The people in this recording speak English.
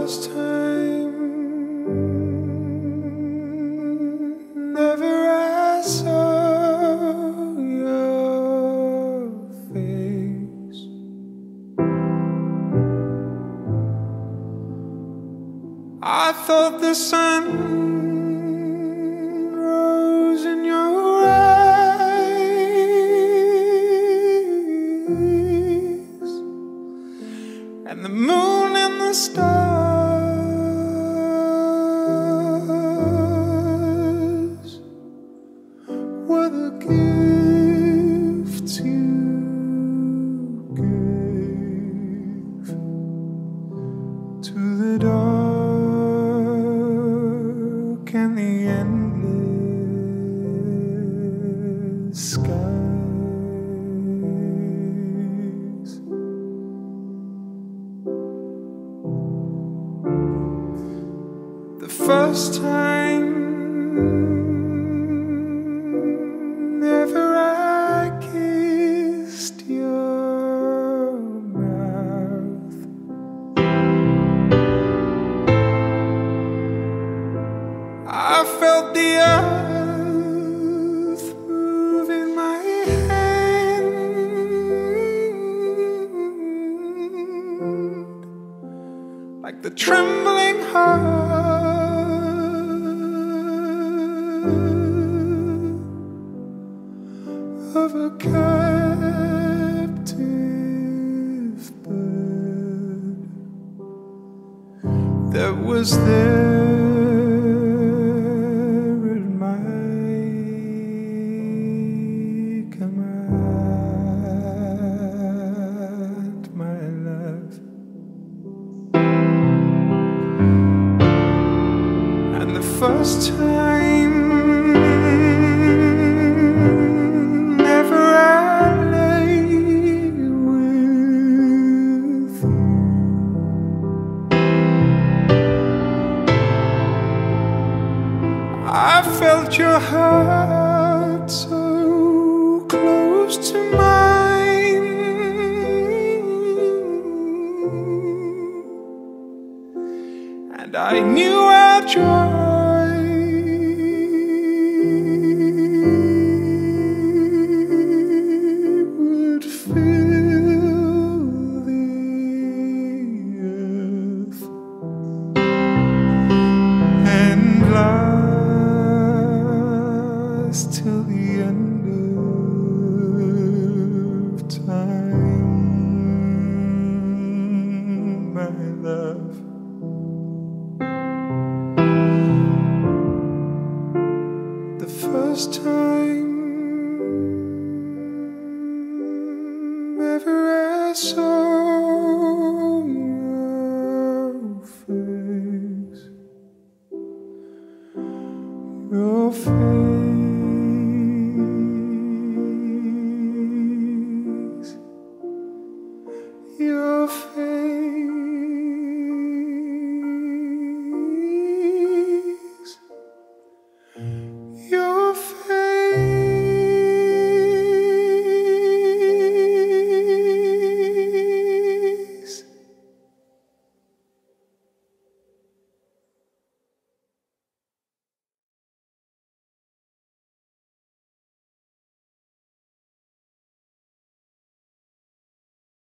first time ever I saw your face, I thought the sun rose in your eyes, and the moon and the stars were the gifts you gave to the dark and the endless skies. The first time ever I kissed your mouth, I felt the earth move in my hand, like the trembling heart of a captive bird that was there at my command, my love. And the first time ever I lay with you, I felt your heart so close to mine, and I knew our joy would fill the earth and last till the end of time, my love. The first time ever I saw your face, your face.